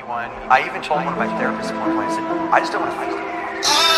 one. I even told one of my therapists at one point, I said, I just don't want to face it.